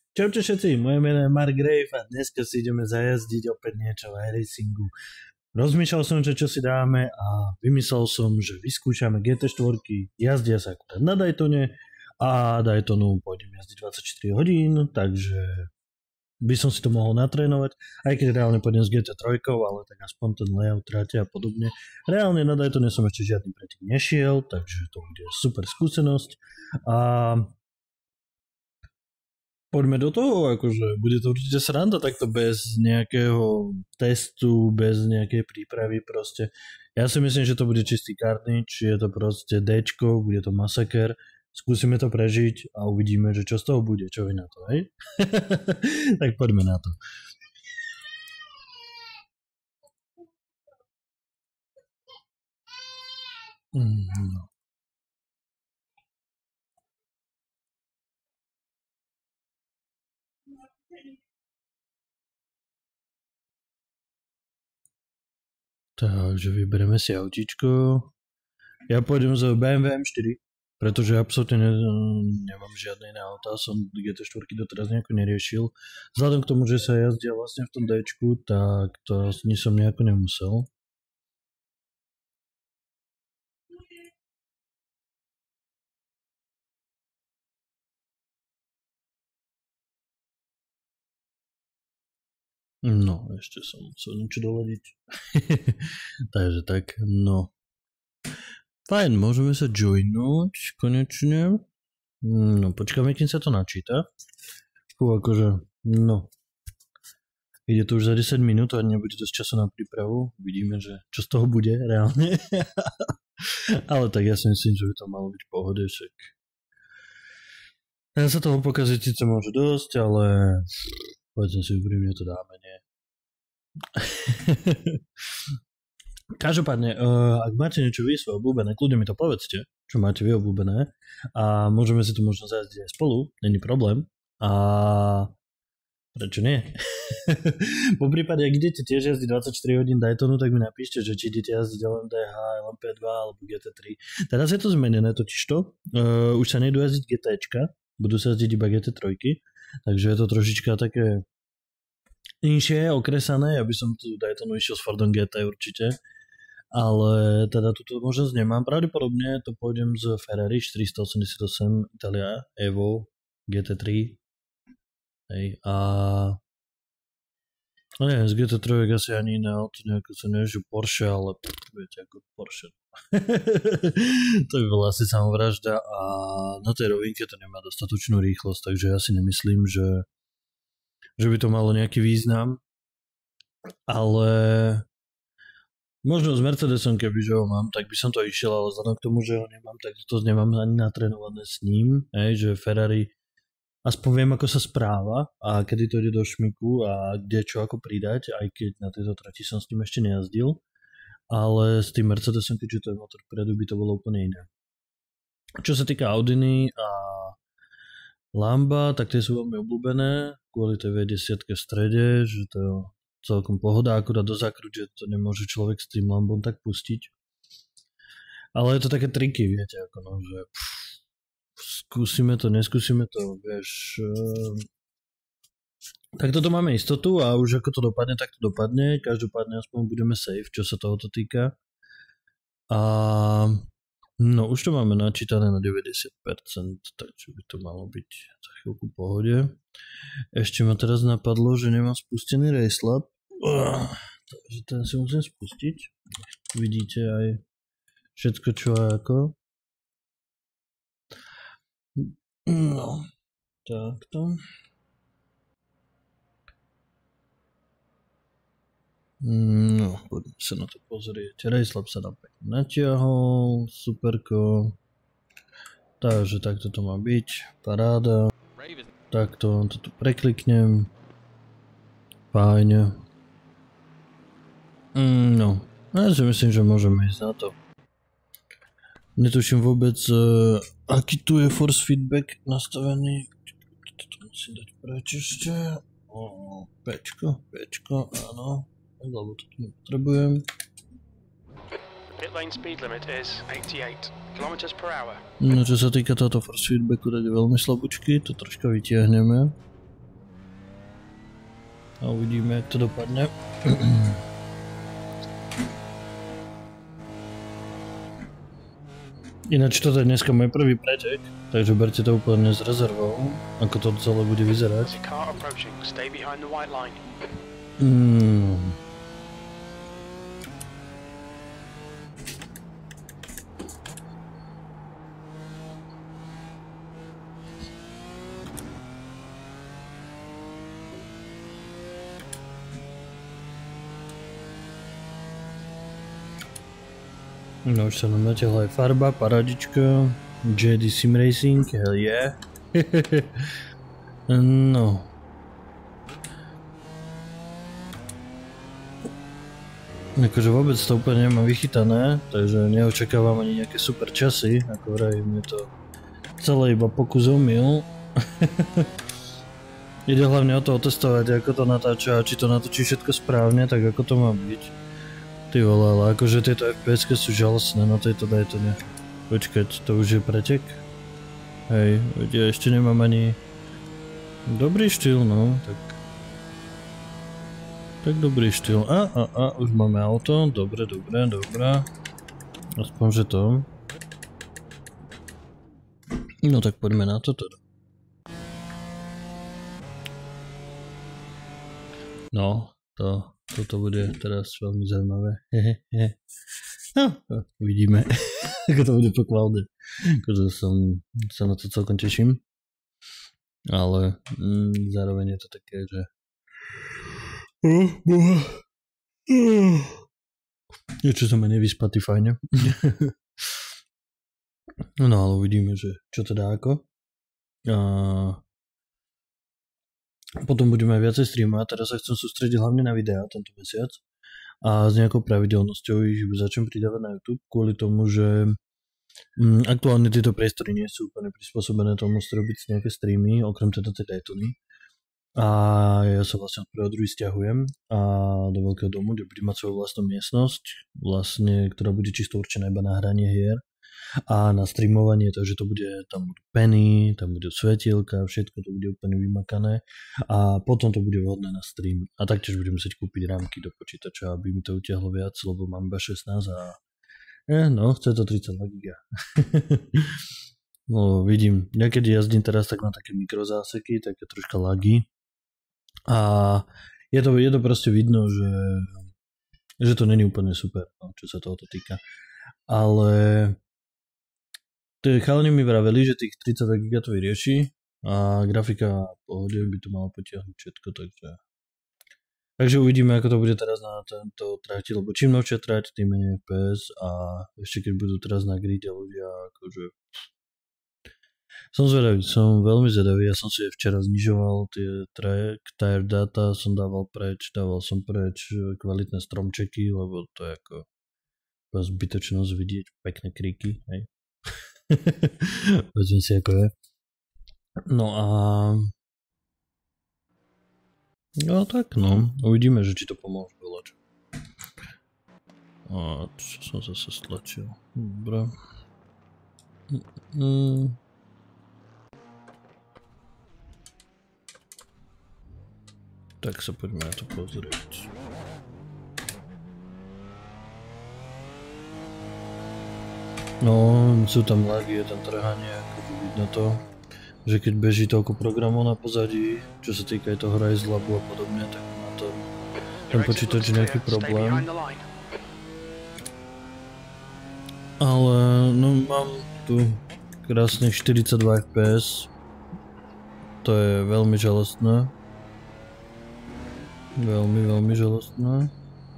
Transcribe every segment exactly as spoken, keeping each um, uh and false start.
Čaute všetci, moje meno je Mark Grave a dneska si ideme zajazdiť opäť niečo v iRacingu. Rozmýšľal som, že čo si dáme a vymyslel som, že vyskúšame gé té štyri, jazdia sa akurát na Daytone a Daytonu pôjdem jazdiť dvadsaťštyri hodín, takže by som si to mohol natrénovať, aj keď reálne pôjdem s gé té tri, ale tak aspoň ten layout tráte a podobne. Reálne na Daytone som ešte žiadny predtým nešiel, takže to bude super skúsenosť a poďme do toho, akože bude to určite sranda takto bez nejakého testu, bez nejakej prípravy proste. Ja si myslím, že to bude čistý carnage, je to proste Dčko, bude to masaker, skúsime to prežiť a uvidíme, že čo z toho bude, čo vy na to, hej? Tak poďme na to. No. Takže vyberieme si autíčko. Ja pôjdem z bé em vé em štyri, pretože absolútne ne, nemám žiadne iné auta, som gé té štyri doteraz nejako neriešil. Vzhľadom k tomu, že sa jazdia vlastne v tom Dčku, tak to ni som nejako nemusel. No, ešte som musel niečo doladiť. Takže tak, no. Fajn, môžeme sa joinúť konečne. No, počkáme, kým sa to načíta. Fú, akože, no. Ide to už za desať minút a nebude dosť času na prípravu. Vidíme, že čo z toho bude reálne. Ale tak ja si myslím, že by to malo byť v pohode, však. Ja sa toho pokaziť síce môže dosť, ale povedzme si úprimne, to dáme, nie? Každopádne, uh, ak máte niečo vy svoje obľúbené, kľudne mi to povedzte, čo máte vy obľúbené a môžeme si to možno zajazdiť aj spolu, není problém. A prečo nie? Po prípade, ak idete tiež jazdiť dvadsaťštyri hodín Daytonu, tak mi napíšte, že či idete jazdiť el em dé há, el em pé dva alebo gé té tri. Teraz je to zmenené totižto, uh, už sa nejdu jazdiť GTčka, budú sa jazdiť iba gé té tri, takže je to trošička také inšie, okresané, ja by som tu Daytonu išiel s Fordom gé té určite, ale teda túto možnosť nemám. Pravdepodobne to pôjdem z Ferrari štyristoosemdesiatosem Italia Evo gé té tri. Hej, a no nie, z gé té tri asi ani iné auto nejako sa nežu Porsche, ale viete ako Porsche. To by bola asi samovražda a na tej rovinke to nemá dostatočnú rýchlosť, takže ja si nemyslím, že že by to malo nejaký význam, ale možno s Mercedesom, kebyže ho mám, tak by som to išiel, ale vzhľadom k tomu, že ho nemám, tak to nemám ani natrénované s ním, hej, že Ferrari aspoň viem, ako sa správa a kedy to ide do šmiku a kde čo ako pridať, aj keď na tejto trati som s tým ešte nejazdil, ale s tým Mercedesom, keďže to je motor vpredu, by to bolo úplne iné. Čo sa týka Audiny a Lamba, tak tie sú veľmi obľúbené kvôli tej vé desať v strede, že to je celkom pohoda, akurát do zákrut, že to nemôže človek s tým Lambom tak pustiť. Ale je to také triky, viete, ako no, že pff, skúsime to, neskúsime to, vieš. Uh, tak toto máme istotu a už ako to dopadne, tak to dopadne. Každopádne aspoň budeme safe, čo sa tohoto týka. A no, už to máme načítané na deväťdesiat percent, takže by to malo byť za chvíľku v pohode. Ešte ma teraz napadlo, že nemám spustený Racelab, uh, takže ten si musím spustiť. Vidíte aj všetko, čo a ako. No, takto. No, poďme sa na to pozrieť. Racelab sa tam pekne natiahol, superko. Takže takto to má byť, paráda. Takto, to tu prekliknem. Fajne. No, ja si myslím, že môžeme ísť na to. Netuším vôbec, aký tu je force feedback nastavený. Toto musím dať preč ešte. O, pečko, pečko, áno. Lebo to tu nepotrebujem. No čo sa týka tohoto force feedbacku, tak je veľmi slabúčky, to troška vytiahneme. A uvidíme, jak to dopadne. Ináč toto je dneska môj prvý pretek, takže berte to úplne s rezervou, ako to celé bude vyzerať. Mm. No už sa nám natiahla aj farba, paradička, J D Sim Racing, hell yeah. No. Akože vôbec to úplne nemám vychytané, takže neočakávam ani nejaké super časy, ako vravím, je to celé iba pokus omyl. Ide hlavne o to otestovať, ako to natáča a či to natočí všetko správne, tak ako to má byť. Ty vole, ale akože tieto F P S sú žalostné na tejto Daytone. Počkať, to už je pretek? Hej, ja ešte nemám ani... Dobrý štýl, no, tak... Tak dobrý štýl. A, a, a, už máme auto, dobre, dobre, dobre. Aspoň, že to. No tak poďme na to teda. No, to... Toto bude teraz veľmi zaujímavé. No, uvidíme, ako to bude po cloude. Akože som sa na to celkom teším. Ale mm, zároveň je to také, že... Niečo sa ma nevyspatý fajne. No ale uvidíme, že čo to dá ako. A... Potom budeme aj viacej streamovať, teraz sa chcem sústrediť hlavne na videá tento mesiac a s nejakou pravidelnosťou ich začnem pridávať na YouTube kvôli tomu, že mm, aktuálne tieto priestory nie sú úplne prispôsobené tomu robiť nejaké streamy, okrem teda tej Daytony. A ja sa vlastne od prvého druhý stiahujem a do veľkého domu, kde budem mať svoju vlastnú miestnosť, vlastne, ktorá bude čisto určená iba na hranie hier a na streamovanie, takže to bude, tam budú peny, tam budú svetielka, všetko to bude úplne vymakané a potom to bude vhodné na stream a taktiež budem musieť kúpiť rámky do počítača, aby mi to utiahlo viac, lebo mám iba šestnásť a eh, no, chce to tridsaťdva giga. No vidím, niekedy jazdím teraz tak na také mikrozáseky, také troška lagy a je to, je to proste vidno, že, že to není úplne super, no, čo sa tohoto týka, ale chalani mi vraveli, že tých tridsaťdva giga to vyrieši a grafika v pohode by to malo potiahnuť všetko, takže takže uvidíme, ako to bude teraz na tento trati, lebo čím novšia trať, tým menej F P S a ešte keď budú teraz na gride ľudia, akože som zvedavý, som veľmi zvedavý, ja som si včera znižoval tie track, tire data, som dával preč, dával som preč kvalitné stromčeky, lebo to je ako zbytočnosť vidieť pekné kríky, hej. Povedzme si, ako je. No a... No tak, no. Uvidíme, že či to pomôže veľač. A čo som zase stlačil. Dobre. Mm. Tak sa poďme na to pozrieť. No, sú tam lagy, je tam trhanie, ako vidno to, že keď beží toľko programov na pozadí, čo sa týka aj toho Rise Labu a podobne, tak má to ten počítač nejaký problém. Ale, no, mám tu krásnych štyridsaťdva F P S, to je veľmi žalostné. Veľmi, veľmi žalostné.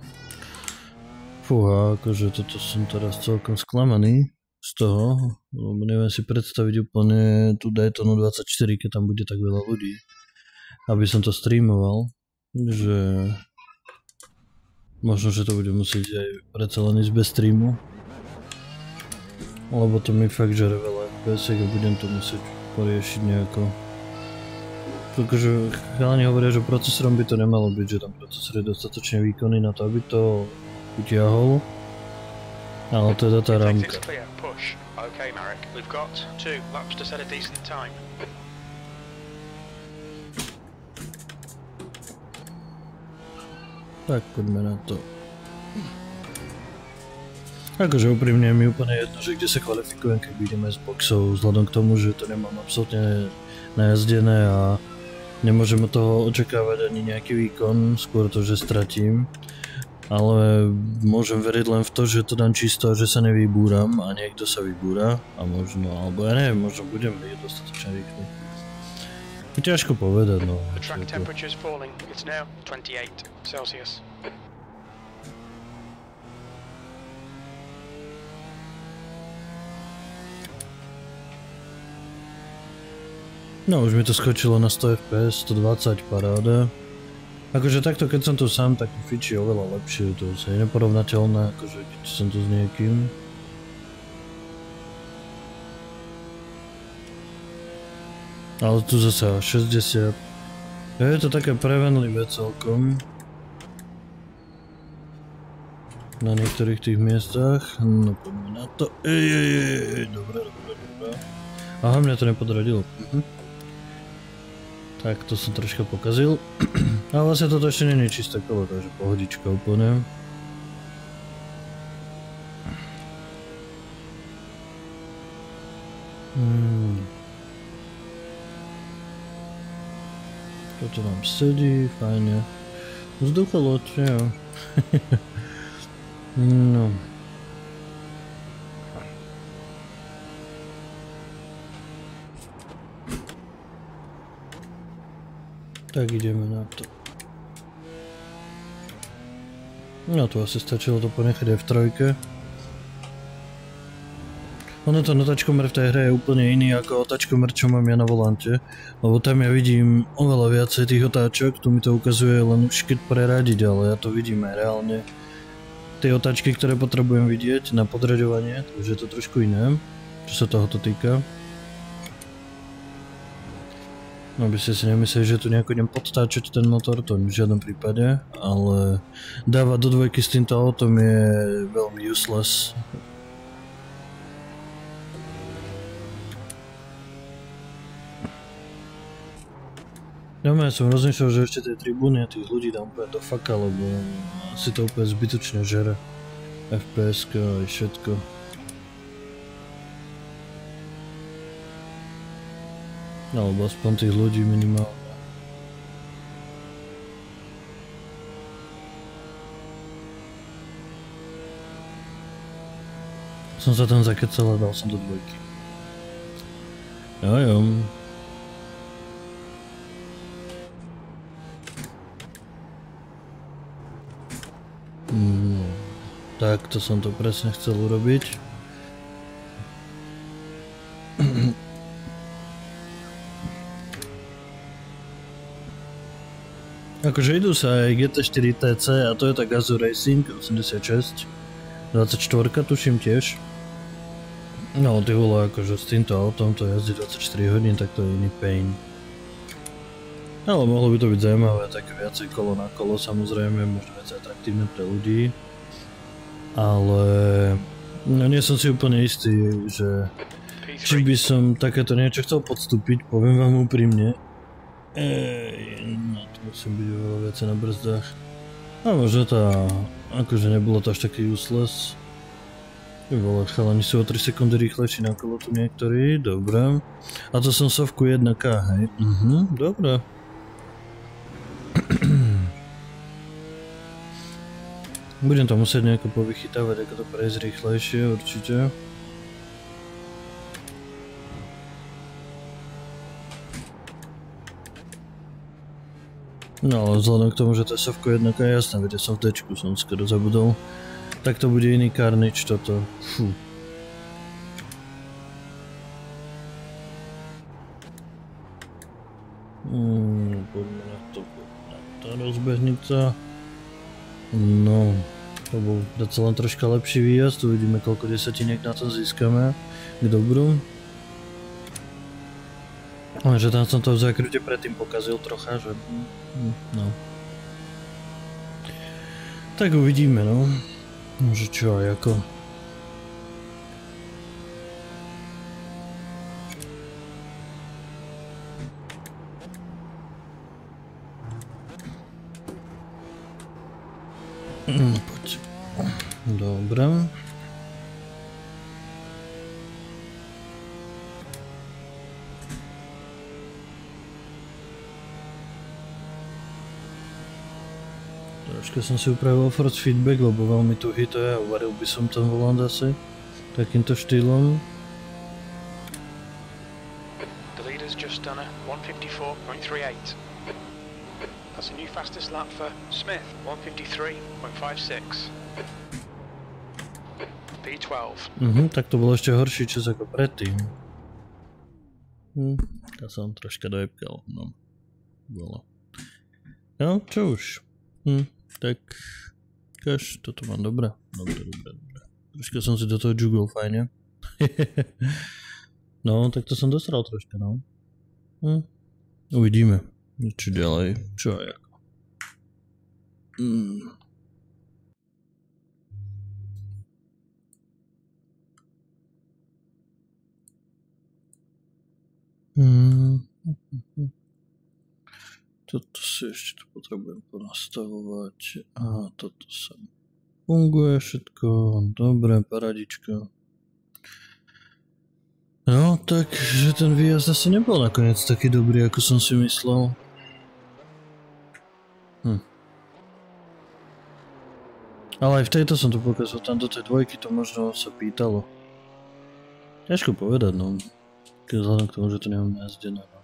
Fúha, akože toto som teraz celkom sklamaný z toho, lebo neviem si predstaviť úplne tú Daytonu dvadsaťštyri, keď tam bude tak veľa ľudí, aby som to streamoval, že možno, že to bude musieť aj predsa len ísť bez streamu, lebo to mi fakt žere veľa F P S a budem to musieť poriešiť nejako. Pretože chalani hovoria, že procesorom by to nemalo byť, že tam procesor je dostatočne výkonný na to, aby to utiahol, ale teda tá rámka. Tak poďme na to. Akože úprimne mi úplne jedno, že kde sa kvalifikujem, keď ideme z boxov, vzhľadom k tomu, že to nemám absolútne najazdené a nemôžem od toho očakávať ani nejaký výkon, skôr to, že stratím. Ale môžem veriť len v to, že to dám čisto, že sa nevybúram a niekto sa vybúra a možno, alebo ja neviem, možno budem byť dostatočne rýchly. Ťažko povedať, no. The track temperature is falling. It's now twenty-eight Celsius. No, už mi to skočilo na sto ef pé es, sto dvadsať, paráda. Akože takto, keď som tu sám, tak fičí oveľa lepšie, to je neporovnateľné, akože keď som tu s niekým. Ale tu zase šesťdesiat. Je to také prevenlivé celkom. Na niektorých tých miestach. No poďme na to. Ej, ej, ej, dobre, dobre, dobre. Aha, mňa to nepodradilo. Mhm. Tak, to som troška pokazil. Ale vlastne toto ešte nie je čisté kolo, takže pohodička úplne. Hmm. Toto nám sedí, fajne. Vzducholoď, jo. No. Tak ideme na to. No tu asi stačilo to ponechať aj v trojke. Ono to notačkomer v tej hre je úplne iný ako otačkomer, čo mám ja na volante. Lebo tam ja vidím oveľa viacej tých otáčok, tu mi to ukazuje len už keď preradiť, ale ja to vidím aj reálne. Tie otáčky, ktoré potrebujem vidieť na podraďovanie, takže je to trošku iné, čo sa tohoto týka. No by ste si nemysleli, že tu nejako idem podtáčať ten motor, to v žiadnom prípade, ale dávať do dvojky s týmto autom je veľmi useless. Ja, ja som rozmýšľal, že ešte tie tribúny a tých ľudí dám úplne do faka, lebo si to úplne zbytočne žere. ef pé eska aj všetko. Alebo aspoň tých ľudí minimálne. Som sa tam zakecal a dal som do dvojky. Jojo. No, tak to som to presne chcel urobiť. Akože idú sa aj gé té štyri té cé a Toyota Gazoo Racing osemdesiatšesť, dvadsaťštyri tuším tiež. No ty vole, akože s týmto autom to jazdí dvadsaťštyri hodín, tak to je iný pain. Ale mohlo by to byť zaujímavé, také viacej kolo na kolo samozrejme, možno viacej atraktívne pre ľudí. Ale no, nie som si úplne istý, že či by som takéto niečo chcel podstúpiť, poviem vám úprimne. Ej, no to musím byť oveľa viacej na brzdách. A možno tá, akože nebolo to až taký useless. Vole, chalani sú o tri sekundy rýchlejší na kolo tu niektorí, dobre. A to som sovku jedna ká, hej? Mhm, dobre. Budem to musieť nejako povychytávať, ako to prejsť rýchlejšie, určite. No ale vzhľadom k tomu, že to je sovko jedna ká, jasné, veď som v dečku, som skoro zabudol. Tak to bude iný Carnage toto, fú. Hmm, poďme na to, na tá rozbehnica. No, to bol docela len troška lepší výjazd, uvidíme koľko desatiniek na to získame, k dobru. Že tam som to v zákrute predtým pokazil trocha, že no. Tak uvidíme, no. Že čo aj ako. Mm, poď. Dobre. Troška som si upravil force feedback, lebo veľmi tuhý to je a uvaril by som ten volant asi takýmto štýlom. The leader's just done a one fifty-four point three eight. That's a new fastest lap for Smith, one fifty-three point five six. P twelve. Mhm, tak to bolo ešte horší čas ako predtým. Hm, ja som troška dojebkal, no. Bolo. No, čo už. Hm, tak... Kaž, toto mám dobré. Dobre, dobre, dobre. Troška som si do toho džugol, fajne. No, tak to som dostal troška, no. Hm. Uvidíme. Čo ďalej, čo aj ako. Mm. Mm. Toto si ešte tu potrebujem ponastavovať. A toto sa funguje všetko. Dobre, paradička. No, takže ten výjazd asi nebol nakoniec taký dobrý, ako som si myslel. Hm. Ale aj v tejto som to pokazal, tam do tej dvojky to možno sa pýtalo. Ťažko povedať, no. Keď vzhľadom k tomu, že to nemám jazdené, no.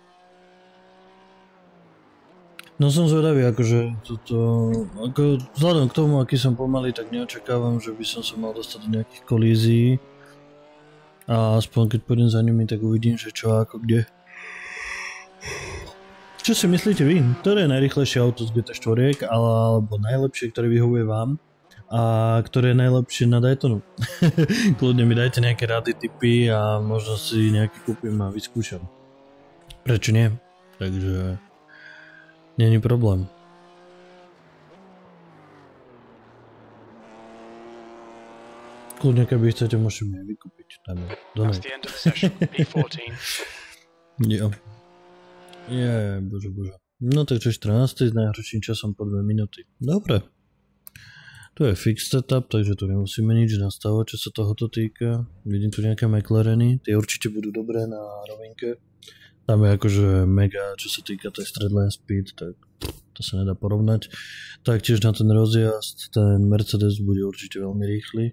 No som zvedavý, akože toto... Ako vzhľadom k tomu, aký som pomalý, tak neočakávam, že by som sa mal dostať do nejakých kolízií. A aspoň keď pôjdem za nimi, tak uvidím, že čo ako kde. Čo si myslíte vy? Ktoré je najrýchlejšie auto z gé té štyri, alebo najlepšie, ktoré vyhovuje vám? A ktoré je najlepšie na Daytonu? Kľudne mi dajte nejaké rady, tipy a možno si nejaký kúpim a vyskúšam. Prečo nie? Takže... Není problém. Kľudne, keby chcete, môžete mi aj vykúpiť. Dáme. That's the end of the session, P fourteen. Jo. Je, bože, bože. No takže štrnásty s najhorším časom po dve minúty. Dobre. Tu je fixed setup, takže tu nemusíme nič nastavovať, čo sa tohoto týka. Vidím tu nejaké McLareny, tie určite budú dobré na rovinke. Tam je akože mega, čo sa týka tej stredline speed, tak to sa nedá porovnať. Taktiež na ten rozjazd, ten Mercedes bude určite veľmi rýchly.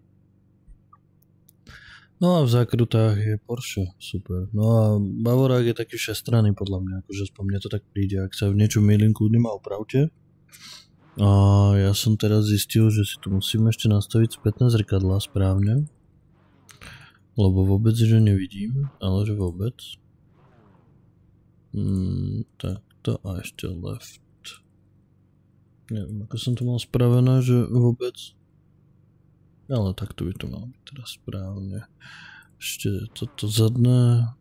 No a v zákrutách je Porsche, super. No a Bavorák je taký všestranný podľa mňa, akože aspoň mne to tak príde. Ak sa v niečom mýlim, kľudne ma opravte. A ja som teraz zistil, že si tu musím ešte nastaviť spätné zrkadlá správne. Lebo vôbec, že nevidím, ale že vôbec. Hmm, tak to a ešte left. Neviem, ako som to mal spravené, že vôbec... Ale takto by to malo byť teraz správne. Ešte toto zadné.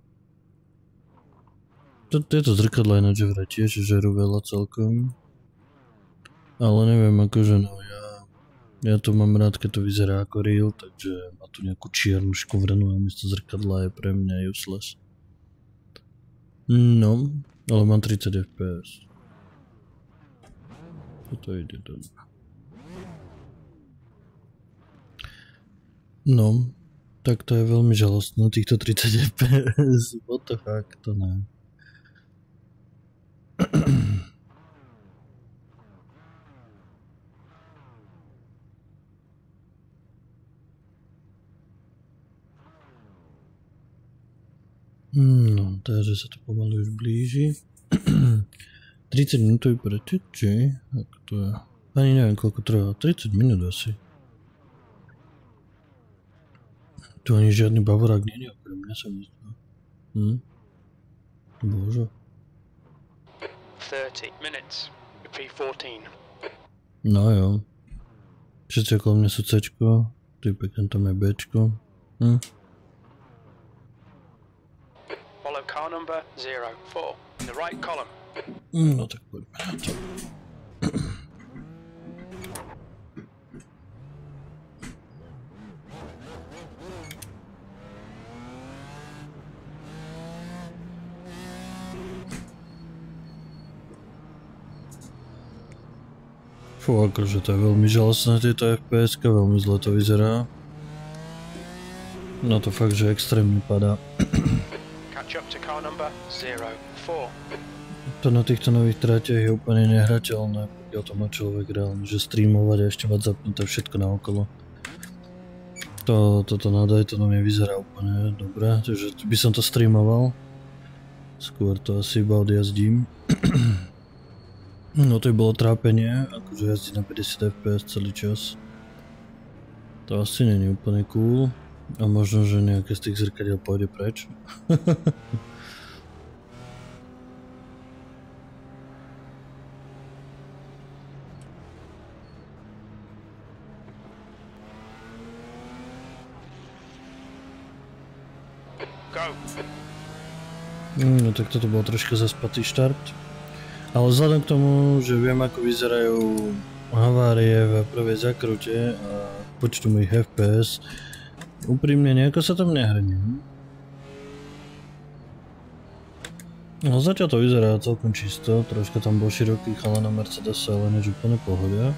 Tieto zrkadlá ináč vraj tiež žerú veľa celkom. Ale neviem, akože no ja... Ja to mám rád, keď to vyzerá ako real, takže má tu nejakú čiernu škovrenú a miesto zrkadla je pre mňa useless. No, ale mám tridsať ef pé es. Toto ide dobre. No, tak to je veľmi žalostné, týchto tridsať ef pé es, what the fuck, to ne. No, takže sa to pomaly už blíži. tridsať minútový preteč, ako to je? Ani neviem, koľko trvá, tridsať minút asi. Tu ani žiadny Bavorák nie je, okrem mňa sa mi zdá. Hm? Bože. thirty minutes, P fourteen. No jo. Všetci okolo mňa sú C-čko, tu pekne tam je B-čko. Hm? Follow car number zero four in the right column. No tak poďme na to. Fú, akože to je veľmi žalostné tieto ef pé eska, veľmi zle to vyzerá. No to fakt, že extrémne padá. Catch up to car number zero four. To na týchto nových tratiach je úplne nehrateľné, pokiaľ to má človek reálne, že streamovať a ešte mať zapnuté všetko naokolo. To, toto na Daytonu nevyzerá úplne dobre, takže by som to streamoval. Skôr to asi iba odjazdím. No to by bolo trápenie, akože jazdiť na päťdesiat ef pé es celý čas. To asi není úplne cool. A možno, že nejaké z tých zrkadiel pôjde preč. No tak toto bol troška zaspatý štart. Ale vzhľadom k tomu, že viem ako vyzerajú havárie v prvej zakrute a počtu mojich ef pé es, úprimne nejako sa tam nehrním. No zatiaľ to vyzerá celkom čisto, troška tam bol široký chalan na Mercedese, ale než úplne pohodia.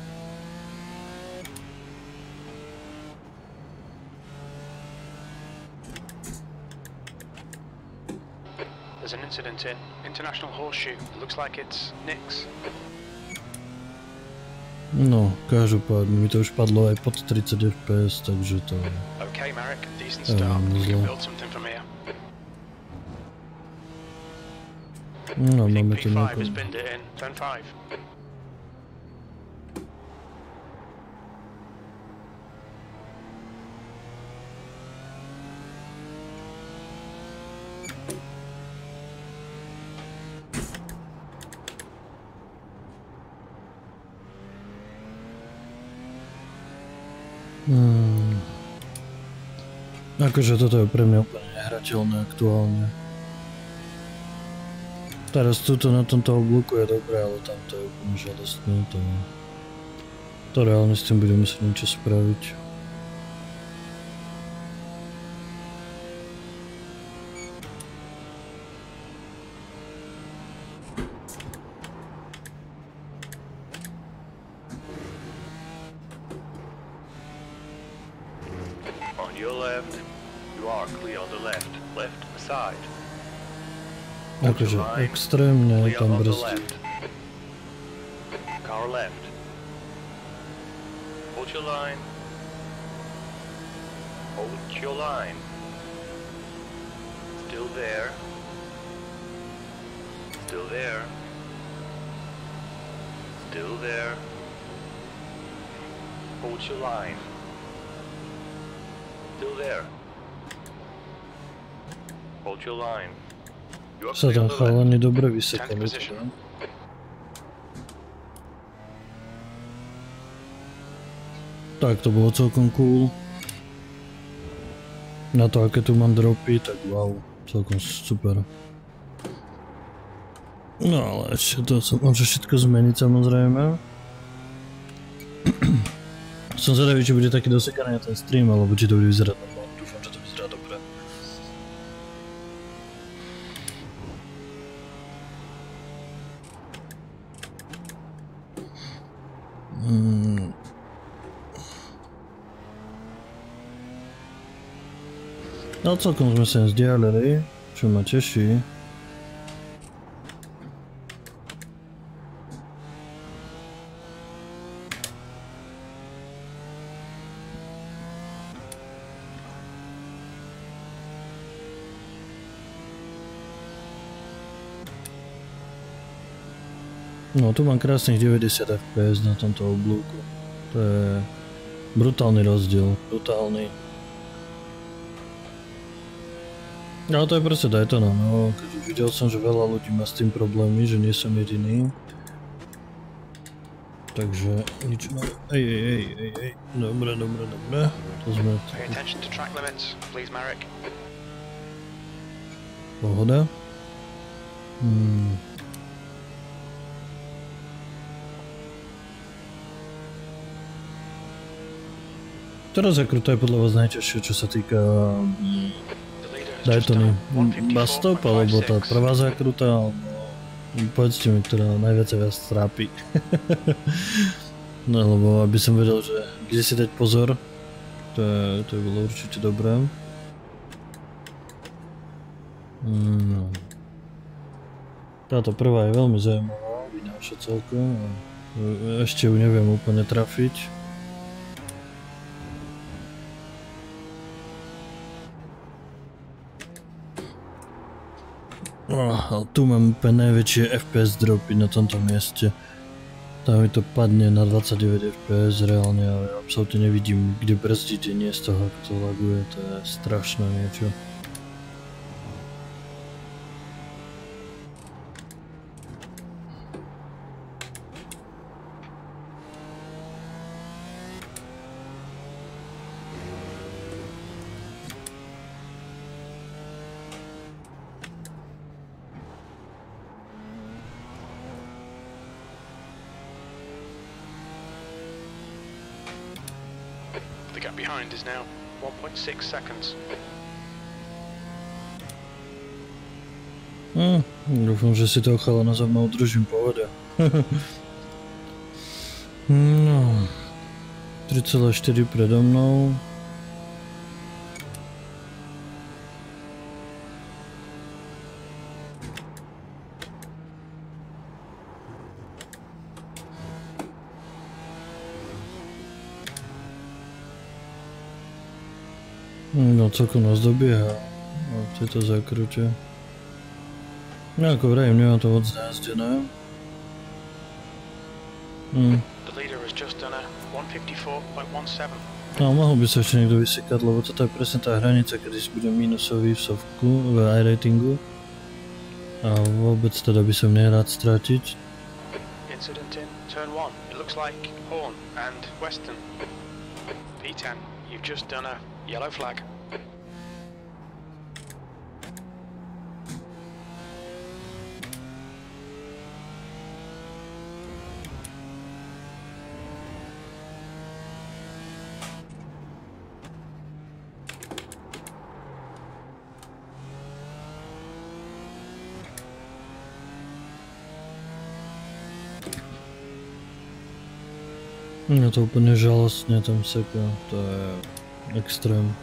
There's an incident in International Horseshoe. It looks like it's Nick's. No, každopádne mi to už padlo aj pod tridsať ef pé es, takže to... Okay, Marek, decent start. We can build something from here. No, máme tu P five nejakú... has binned it in. Turn five. Hmm. Akože toto je pre mňa úplne nehrateľné aktuálne. Teraz tuto na tomto obloku je dobré, ale tamto je úplne žalostné. To, to reálne s tým budem musieť niečo spraviť. Akože extrémne tam brzdí. Car left. Hold your line. Hold your line. Still there. Still there. Still there. Hold your line. Still there. Hold your line. Sa tam chalani dobre vysekali teda. Tak to bolo celkom cool. Na to aké tu mám dropy, tak wow, celkom super. No ale ešte to sa môže všetko zmeniť samozrejme. Som zvedavý, či bude taký dosekaný na ten stream, alebo či to bude vyzerať normálne. Dúfam, že to vyzerá dobre. Hmm. No celkom sme sa vzdialili, čo ma teší. No tu mám krásnych deväťdesiat ef pé es na tomto oblúku. To je brutálny rozdiel, brutálny. Ale to je proste Daytona, no, keď už videl som, že veľa ľudí má s tým problémy, že nie som jediný. Takže nič má... Ej, ej, ej, ej, ej, dobre, dobre, dobre, to sme... Pohoda. Hmm. Teraz je kruté podľa vás najťažšie, čo sa týka Daytony. Bus stop, alebo tá prvá zákruta, alebo povedzte mi, ktorá najviac vás trápi. No lebo aby som vedel, že kde si dať pozor, to, je, to je bolo určite dobré. No. Táto prvá je veľmi zaujímavá, vynáša celkom. Ešte ju neviem úplne trafiť. Oh, tu mám úplne najväčšie ef pé es dropy na tomto mieste. Tam mi to padne na dvadsaťdeväť ef pé es reálne, ale ja absolútne nevidím, kde brzdíte, nie z toho, ako to laguje, to je strašné niečo. The gap behind is now one point six seconds. Hm, dúfam, že si toho chalana za mnou držím pohode. No, tri celé štyri predo mnou. No celkom nás dobieha v tejto zákrute. No ako vrajím, nemám to moc najazdené. Hm. The leader has just done a one fifty-four point one seven. No mohol by sa ešte niekto vysekať, lebo toto je presne tá hranica, kedy si budem minusový v sofku, v iRatingu. A vôbec teda by som nerád stratiť. Incident in turn one. It looks like Horn and Western. P ten, you've just done a yellow flag. No to úplne žalostne tam seká, to je extrém.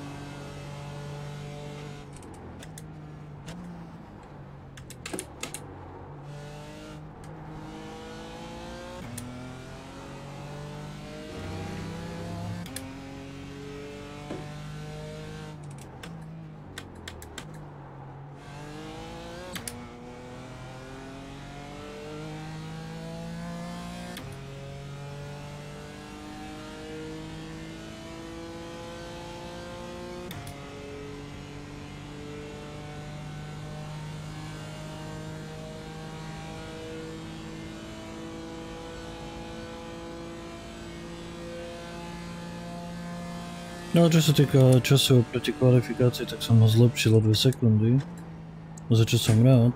No čo sa týka času proti kvalifikácii, tak som ho zlepšil o dve sekundy, za čo som rád.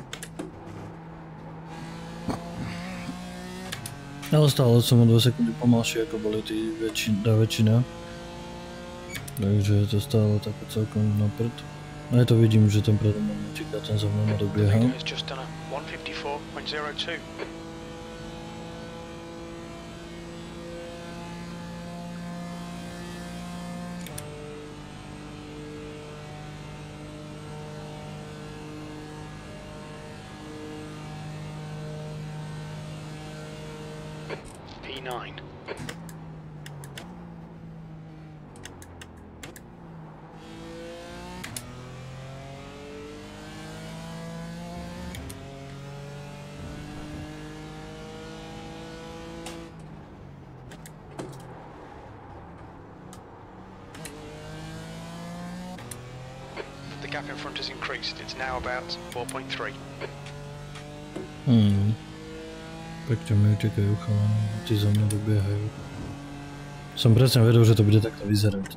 Ale stále som o dve sekundy pomalší, ako boli tí väčšina, tá väčšina. Takže je to stále také celkom na prd. Aj to vidím, že ten predo mnou utíka, ten za mnou ma dobieha. one fifty-four point zero two. P nine. The gap in front has increased. It's now about four point three. Hmm. Pekne mi utekajú chalani, tí za mňa dobiehajú. Som presne vedel, že to bude takto vyzerať.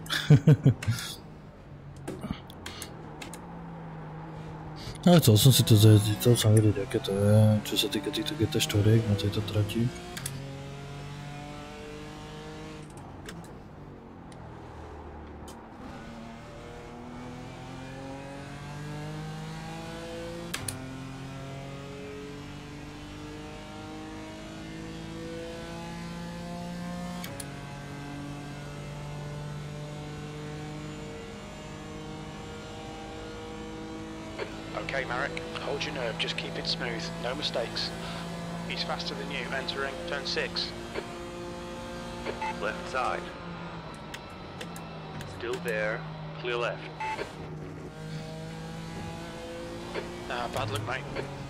Ale chcel som si to zajazdiť, chcel som vedieť, aké to je, čo sa týka týchto gé té štyri na tejto trati. Okay, Marek, hold your nerve, just keep it smooth, no mistakes. He's faster than you, entering turn six. Left side. Still there. Clear left. Ah, bad luck, mate.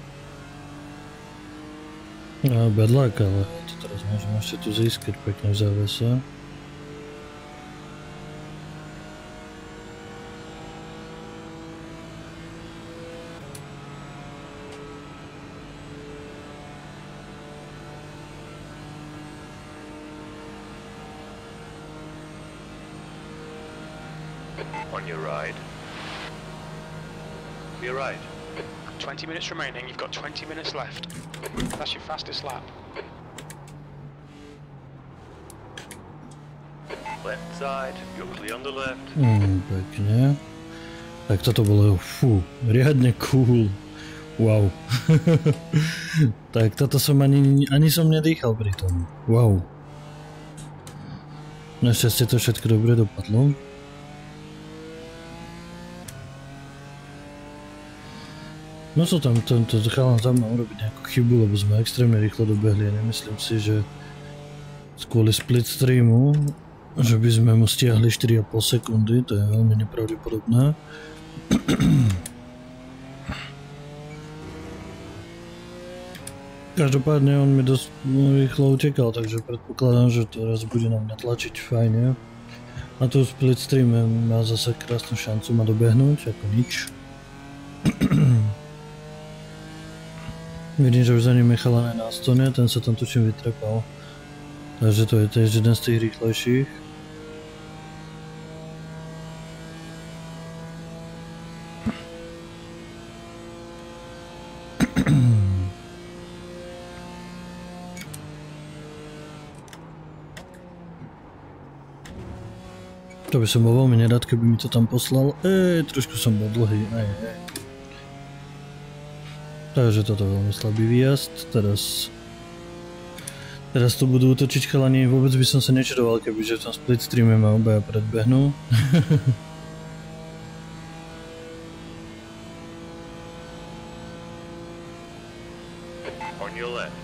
No, bad luck, ale to teraz môžeme ešte tu získať pekne v závese. On your right. Clear right. twenty minutes remaining, you've got twenty minutes left. That's your fastest lap. Left side. You're clear on the left. Hmm, pekne. Tak toto bolo, fú, riadne cool. Wow. Tak toto som ani, ani som nedýchal pri tom. Wow. Našťastie to všetko dobre dopadlo. No so tam tento chalan za mnou urobiť nejakú chybu, lebo sme extrémne rýchlo dobehli a nemyslím si, že kvôli split streamu, že by sme mu stiahli štyri a pol sekundy, to je veľmi nepravdepodobné. Každopádne on mi dosť rýchlo utekal, takže predpokladám, že teraz bude na mňa tlačiť fajne. A tu v split streame má zase krásnu šancu ma dobehnúť, ako nič. Vidím, že už za ním je chalan aj na Astone, ten sa tam tučím vytrepal. Takže to je tiež jeden z tých rýchlejších. To by som bol veľmi nerád, keby mi to tam poslal. Ej, trošku som bol dlhý, ej, ej. Takže toto je veľmi slabý výjazd, teraz... Teraz tu budú útočiť chalani, vôbec by som sa nečudoval, kebyže v tom split streame ma obaja predbehnú. On your left.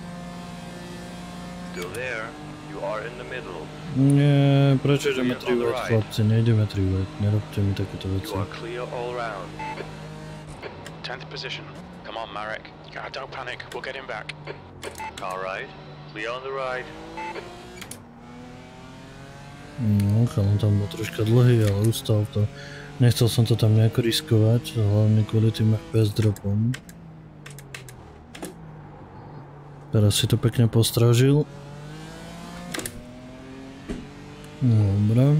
Still there. You are in the middle. Nie, prečo ideme trivať, chlapci, nejdeme trivať, nerobte mi takéto veci. You are clear all round. tenth position. Come on, Marek. Ah, don't panic, we'll get him back. All right. Clear on the right. No, chalan tam bol troška dlhý, ale ustal to. Nechcel som to tam nejako riskovať, hlavne kvôli tým ef pé es dropom. Teraz si to pekne postrážil. Dobre.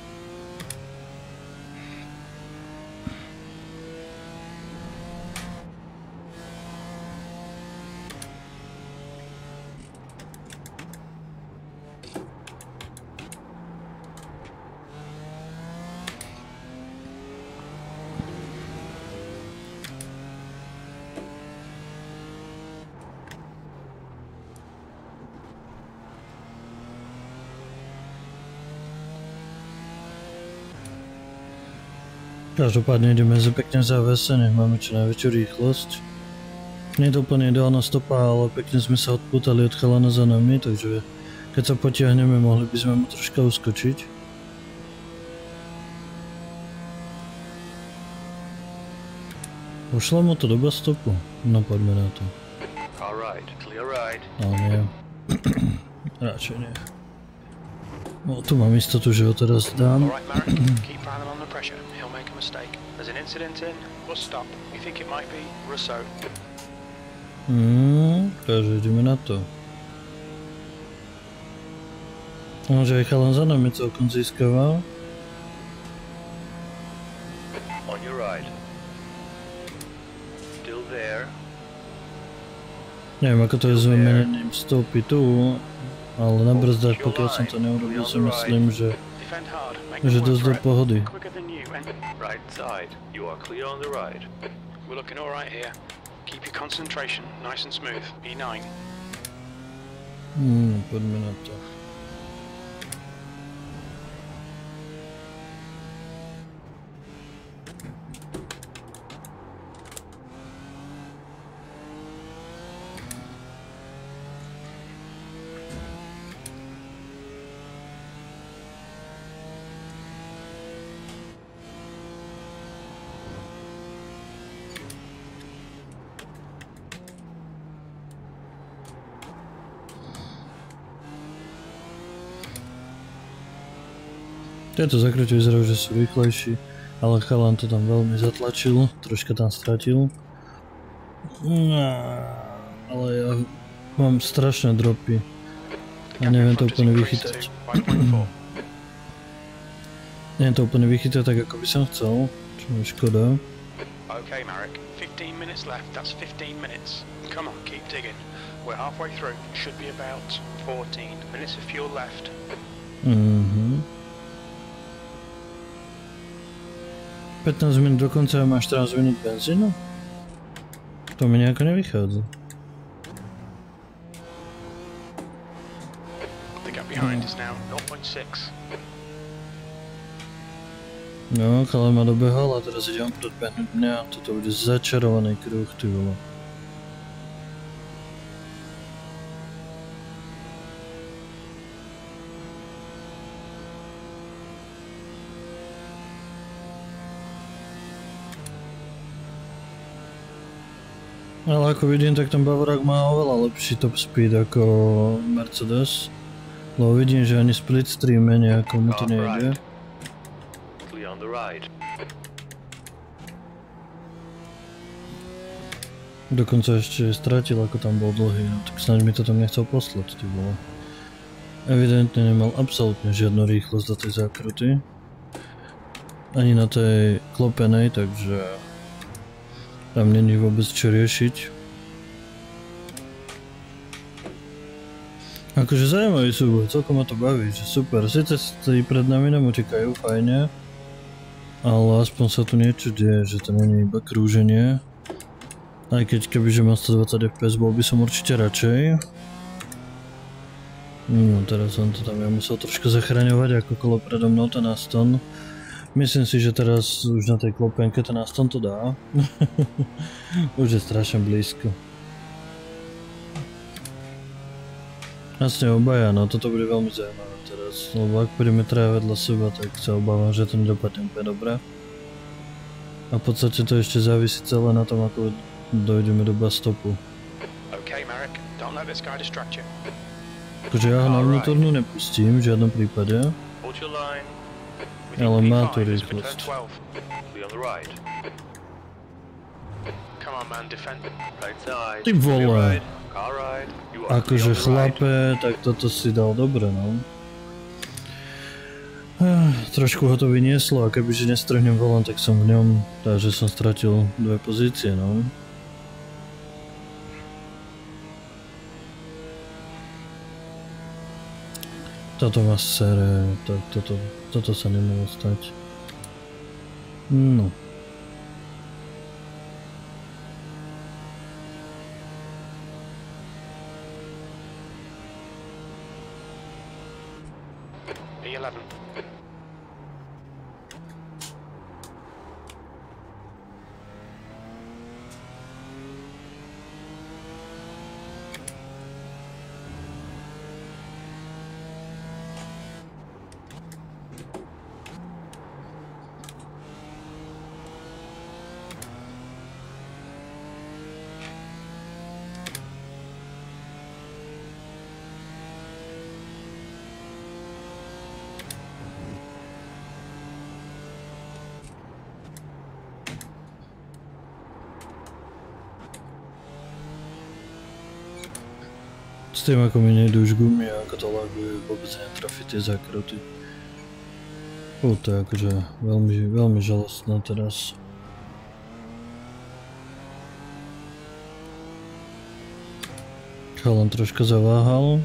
Každopádne ideme za pekne v závese, nech máme čo najväčšiu rýchlosť. Nie je to úplne ideálna stopa, ale pekne sme sa odpútali od chalana za nami, takže keď sa potiahneme, mohli by sme mu troška uskočiť. Pošla mu to doba stopu, no poďme na to. Alright, clear right. No nie. Radšej nie. No tu mám istotu, že ho teraz dám. Alright, Marek, keep Brandon on the pressure. He'll make a mistake. There's an incident in, we'll stop. We think it might be Rousseau. Hmm, takže ideme na to. No, že aj chalan za nami celkom získaval. On your right. Still there. Neviem, ako to je s vymenením stopy tu, ale na brzdách, pokiaľ som to neurobil, si myslím, že Defend hard. Make že them dosť do work for it. pohody. Quicker than you and Right side. You are clear on the right. we're looking alright here. Keep your concentration nice and smooth. E nine. Hmm, poďme na to. Tieto zakrytie vyzerajú, že sú rýchlejší, ale chalan to tam veľmi zatlačil, troška tam stratil. No, ale ja mám strašné dropy a neviem to úplne vychytať. Neviem to úplne vychytať tak, ako by som chcel, čo je škoda. Okay, Marek, fifteen minutes left, that's fifteen minutes. Come on, keep digging. We're halfway through, should be about fourteen minutes of fuel left. Mhm. pätnásť minút dokonca a máš štrnásť minút benzínu? To mi nejako nevychádza. The gap behind is now zero point six. No, ale ma dobehol a teraz idem predbehnúť mňa. Toto bude začarovaný kruh, ty vole. Ale ako vidím, tak ten Bavorák má oveľa lepší top speed ako Mercedes. Lebo vidím, že ani split streame nejako mu to nejde. Dokonca ešte stratil, ako tam bol dlhý, no tak snáď mi to tam nechcel poslať, ty vole. Evidentne nemal absolútne žiadnu rýchlosť do tej zákruty. Ani na tej klopenej, takže tam není vôbec čo riešiť. Akože zaujímavý súboj, celkom ma to baví, že super, síce tí pred nami nám utekajú, fajne. Ale aspoň sa tu niečo deje, že to není iba krúženie. Aj keď kebyže mám stodvadsať ef pé es, bol by som určite radšej. No teraz som to tam ja musel trošku zachraňovať, ako kolo predo mnou ten Aston. Myslím si, že teraz už na tej klopenke ten Aston to dá. Už je strašne blízko. Jasne obaja, no toto bude veľmi zaujímavé teraz. Lebo ak pôjdeme traja vedľa seba, tak sa obávam, že to nedopadne úplne dobre. A v podstate to ešte závisí celé na tom, ako dojdeme do bus stopu. Okay, Marek, don't let this guy distract you. Akože ja ho na vnútornú nepustím v žiadnom prípade. Ale má tu rýchlosť. Ty vole! Akože chlape, tak toto si dal dobre, no. Trošku ho to vynieslo a kebyže nestrhnem volant, tak som v ňom, takže som stratil dve pozície, no. Toto ma sere, tak toto, toto sa nemohlo stať. No. S tým ako mi nejdu už gumy a ako to laguje, vôbec netrafí tie zákruty. Fú, to je akože veľmi, veľmi žalostné teraz. Chalan troška zaváhal.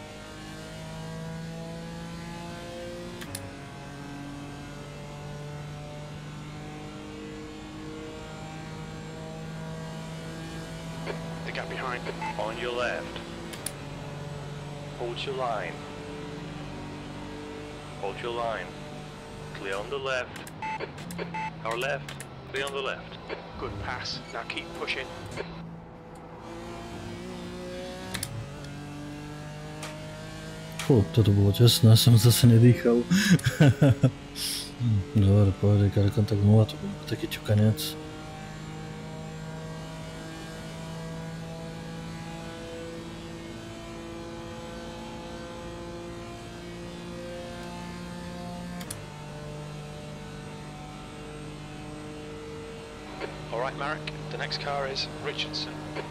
The gap behind. On your left. Hold your line. Hold your line. Clear on the left. Our left. Clear on the left. Good pass. Now keep pushing. Fú, toto bolo tesné, som zase nedýchal. Dobre, pohode, ale kontakt nula, to bol taký ťukanec. Alright, Marek, the next car is Richardson.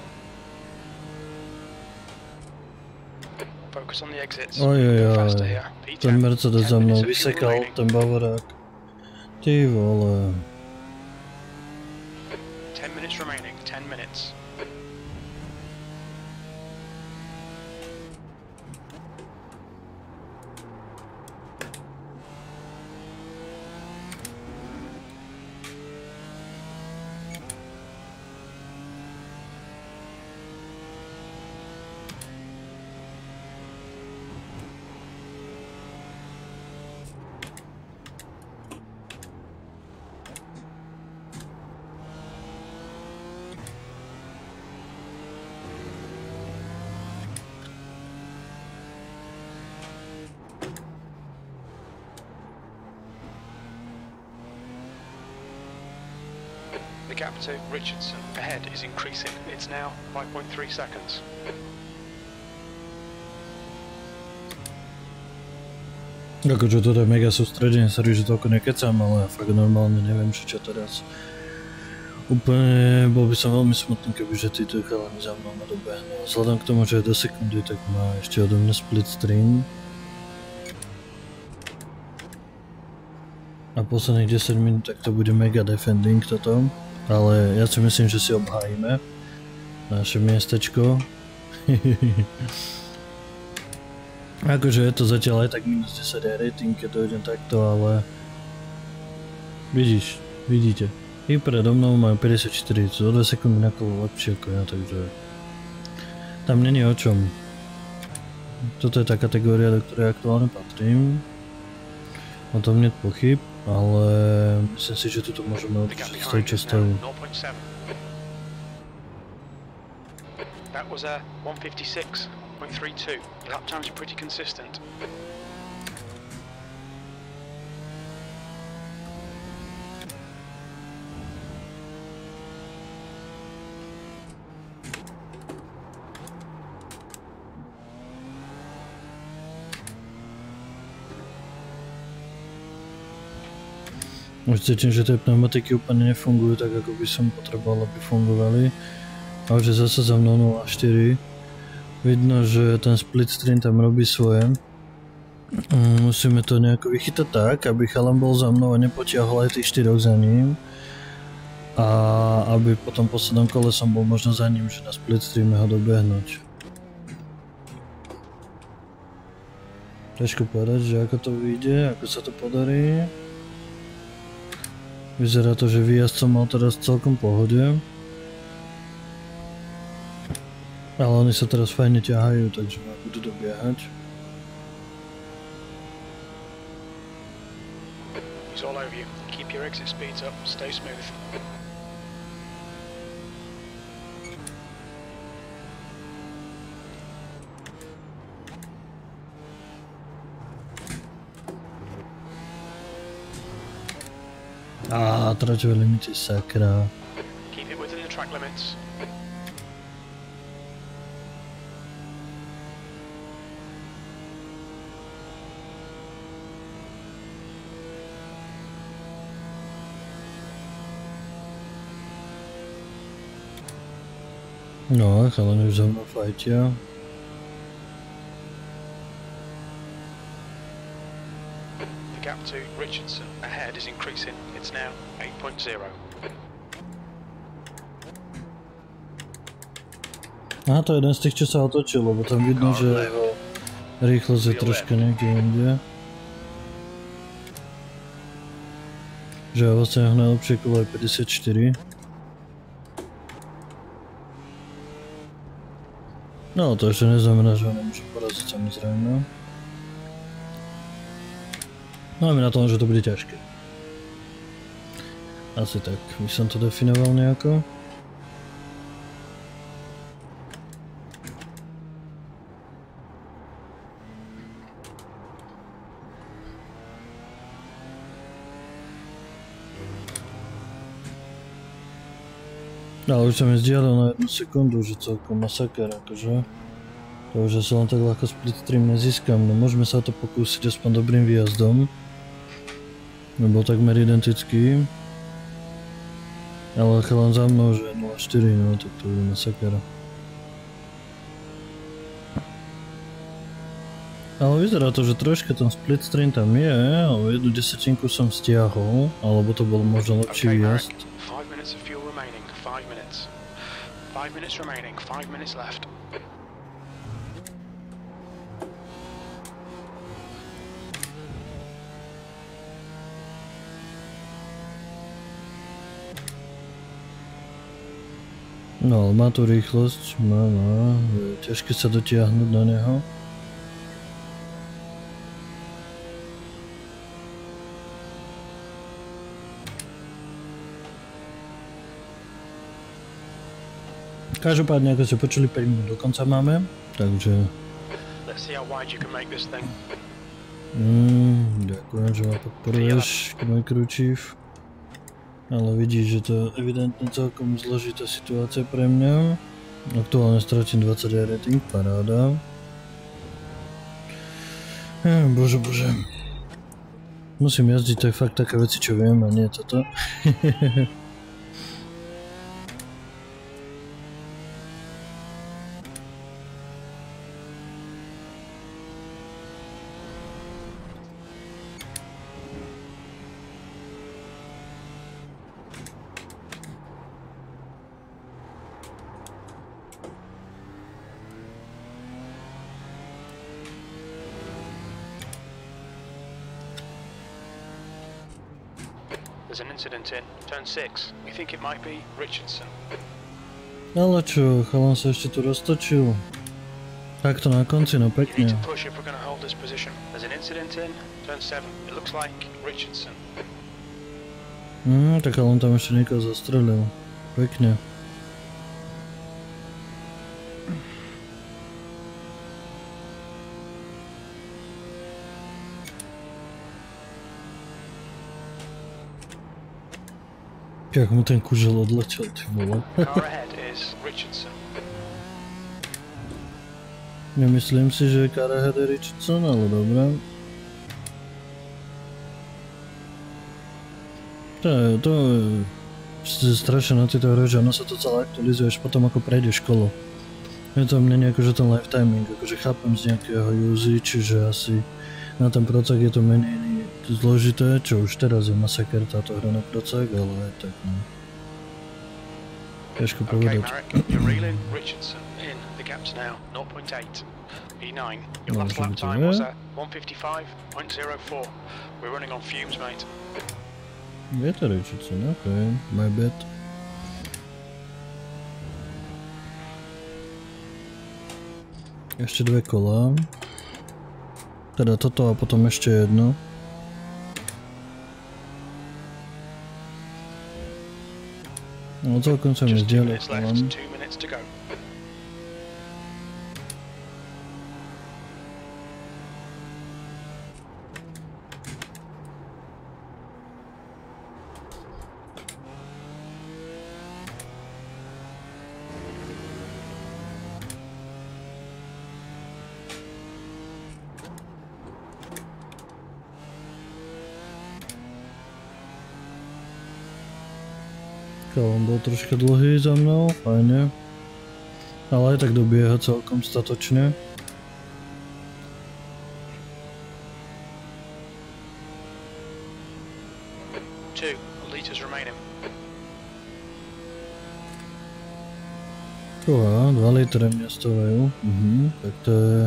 Focus on the exits. Ojojoj, ten Mercedes za mnou vysekal, ten Bavorák. Ty vole. ten minutes remaining, ten minutes. The gap to Richardson ahead is increasing. It's now five point three seconds. Akože toto je mega sústredenie, sorry, že toľko nekecam, ale fakt normálne neviem, čo čo teraz. Úplne bol by som veľmi smutný, kebyže títo chalani za mnou ma dobehnú. Vzhľadom k tomu, že je do sekundy, tak má ešte odo mňa split stream. A posledných desať minút, tak to bude mega defending toto. Ale ja si myslím, že si obhájime naše miestečko. Akože je to zatiaľ aj tak minus desať aj rating, keď dojdem takto, ale vidíš, vidíte. I predo mnou majú päťdesiatštyri, o dve sekundy na kolo lepšie ako ja, takže tam není o čom. Toto je tá kategória, do ktorej aktuálne patrím. O tom nie je pochyb. Ale myslím si, že tuto môžeme odlišiť z tej častavu. That was a one fifty-six point three two. Lap times are pretty consistent. Už cítim, že tie pneumatiky úplne nefungujú tak, ako by som potreboval, aby fungovali. A už je zase za mnou nula štyri. Vidno, že ten split screen tam robí svoje. Musíme to nejako vychytať tak, aby chalan bol za mnou a nepotiahol aj tých štyroch za ním. A aby po tom poslednom kole som bol možno za ním, že na split streame ho dobehnúť. Ťažko povedať, že ako to vyjde, ako sa to podarí. Vyzerá to, že výjazd som mal teraz celkom pohode. Ale oni sa teraz fajne ťahajú, takže ma budú dobiehať. He's all over you. Keep your exit speeds up, stay smooth. Á, traťové limity, sakra. Keep it within the track limits. No, chalani už za mnou fajtia. The gap to Richardson ahead is increasing. It's now eight point zero. Aha, to je jeden z tých, čo sa otočil, lebo tam vidno, že jeho rýchlosť je troška niekde inde. Že vlastne jeho najlepšie kolo je päťdesiatštyri. No, to ešte neznamená, že ho nemôžem poraziť, samozrejme. Máme na tom, že to bude ťažké. Asi tak, by som to definoval nejako. Ale už sa mi zdieľal na jednu sekundu, že celkom masaker, akože. To už asi len tak ľahko split stream nezískam, no môžeme sa to pokúsiť aspoň dobrým výjazdom. Bol takmer identický. Ale chalan za mnou, že nula štyri, no tak to bude masaker. Ale vyzerá to, že troška ten split screen tam je, ale jednu desatinku som stiahol, alebo to bol možno lepší výjazd. five minutes of fuel remaining, five minutes. five minutes remaining, five minutes left. No, ale má tu rýchlosť, má, má, je ťažké sa dotiahnuť na neho. Každopádne, ako ste počuli, päť minút do konca máme, takže... Let's see how wide you can make this thing. Mm, ďakujem, že ma podporuješ, môj krúčiv. Ale vidíš, že to je evidentne celkom zložitá situácia pre mňa. Aktuálne stratím dvadsať rating, paráda. Ja, bože, bože. Musím jazdiť, to je fakt také veci, čo viem, a nie toto. There's an incident in turn six. We think it might be Richardson. Ale čo, chalan sa ešte tu roztočil. Takto na konci, no You need pekne. to push if we're going to hold this position. There's an incident in turn seven. It looks like Richardson. Mm, tak ale on tam ešte niekoho zastrelil. Pekne. Jak mu ten kužel odletel, ty vole. Car ahead is Richardson. Nemyslím si, že car ahead je Richardson, ale dobré. To je, to je strašne na tejto hre, že ono sa to celé aktualizuje až potom, ako prejde školu. Je to mne nejako, že ten lifetiming, akože chápem z nejakého usage, že asi na ten procek je to menej zložité, čo už teraz je masaker táto hra na procek, ale aj tak no. Ťažko Okay, povedať. Marek, you're reeling Richardson in. The gap's now zero point eight. P nine. Your No, last lap so time yeah. was a one fifty-five point zero four. We're running on fumes, mate. Je to Richardson, ok, my bad. Ešte dve kola. Teda toto a potom ešte jedno. No celkom sa mi Just two zdieľa minutes left. kolan. Two minutes to go. On bol troška dlhý za mnou, fajne. Ale aj tak dobieha celkom statočne. Two litres remaining. Uha, dva litre mňa stávajú. Mhm, tak to je...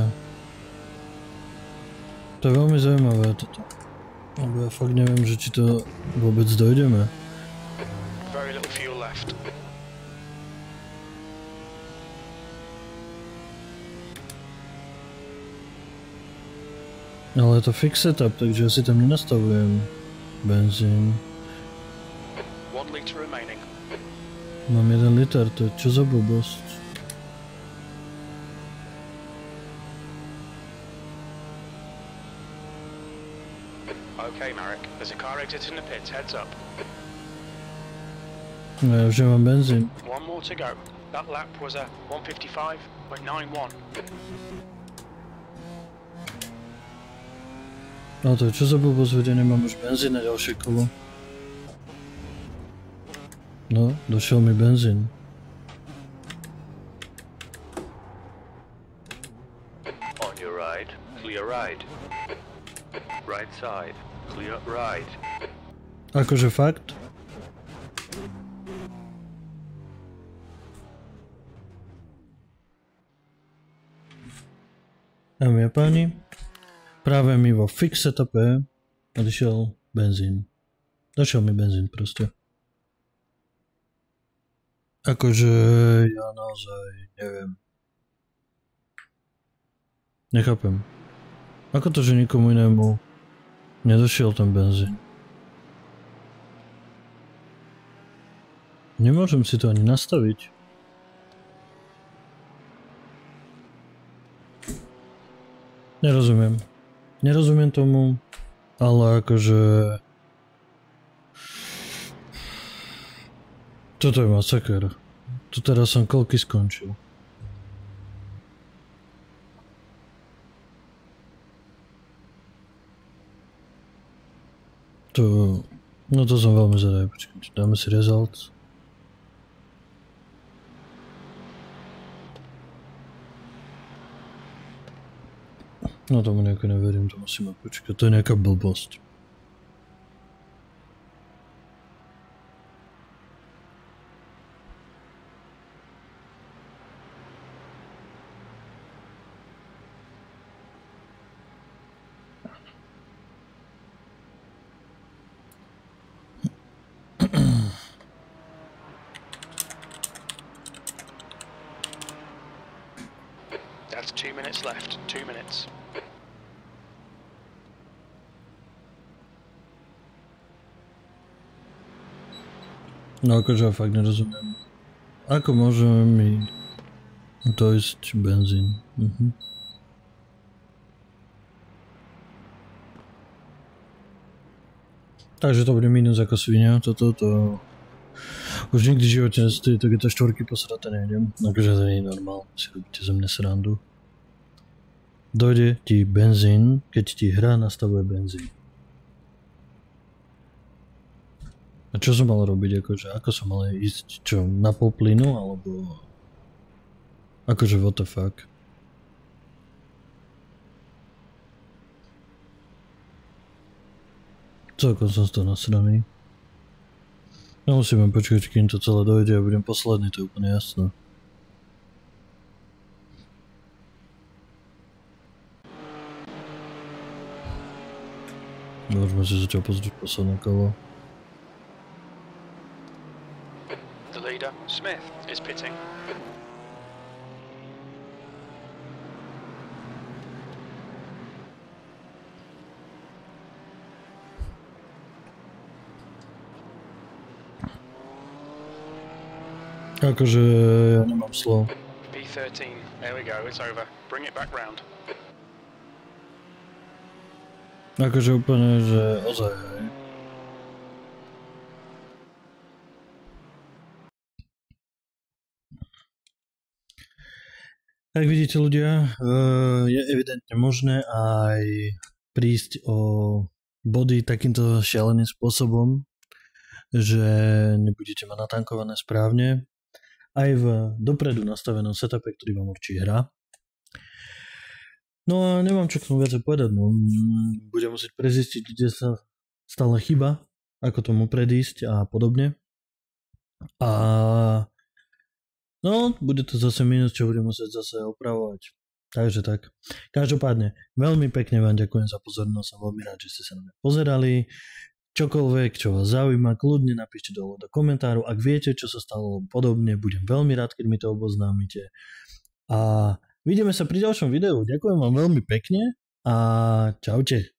To je veľmi zaujímavé toto. Lebo ja fakt neviem, že či to vôbec dojdeme. Very little fuel left. Ale je to fix setup, takže ja si tam nenastavujem benzín. One litre remaining. Mám jeden liter, to je čo za blbosť? Okay, Marek. There's a car exiting the pits. Heads up. No ja už nemám benzín. One more to go. That lap was a one fifty-five point nine one. Ale to je čo za blbosť, veď ja nemám už benzín na ďalšie kolo. No, došiel mi benzín. On your right, clear right. Right side, clear right. Akože fakt? Dámy a páni, práve mi vo fix setupe odišiel benzín. Došiel mi benzín proste. Akože ja naozaj neviem. Nechápem. Ako to, že nikomu inému nedošiel ten benzín? Nemôžem si to ani nastaviť. Nerozumiem. Nerozumiem tomu, ale akože... Toto je masaker. Tu teraz som koľky skončil. To... No to som veľmi zvedavý. Počkajte, dáme si result. No tomu nejako neverím, to musíme počkať. To je nejaká blbosť. That's two minutes left. Two minutes. No akože ja fakt nerozumiem. Ako môžeme mi dojsť benzín? Mhm. Takže to bude minus ako svinia. Toto to... Už nikdy v živote nestojí, tak je to štvorky posraté nejdem. Akože to nie je normál, si robíte ze mne srandu. Dojde ti benzín, keď ti hra nastavuje benzín. A čo som mal robiť, akože, ako som mal ísť, čo, na pol plynu, alebo... Akože what the fuck. Celkom som z toho nasraný. No musíme počkať, kým to celé dojde a budem posledný, to je úplne jasné. Môžeme si začal pozrieť posledné kolo. The leader, Smith, is pitting. Akože ja nemám slov. P thirteen, there we go, it's over. Bring it back round. Akože úplne, že ozaj, hej. Tak vidíte ľudia, je evidentne možné aj prísť o body takýmto šialeným spôsobom, že nebudete mať natankované správne aj v dopredu nastavenom setupe, ktorý vám určí hra. No a nemám čo k tomu viac povedať, no budem musieť prezistiť, kde sa stala chyba, ako tomu predísť a podobne. A no, bude to zase minus, čo budem musieť zase opravovať. Takže tak. Každopádne, veľmi pekne vám ďakujem za pozornosť a veľmi rád, že ste sa na mňa pozerali. Čokoľvek, čo vás zaujíma, kľudne napíšte dole do komentáru. Ak viete, čo sa stalo podobne, budem veľmi rád, keď mi to oboznámite. A vidíme sa pri ďalšom videu. Ďakujem vám veľmi pekne a čaute.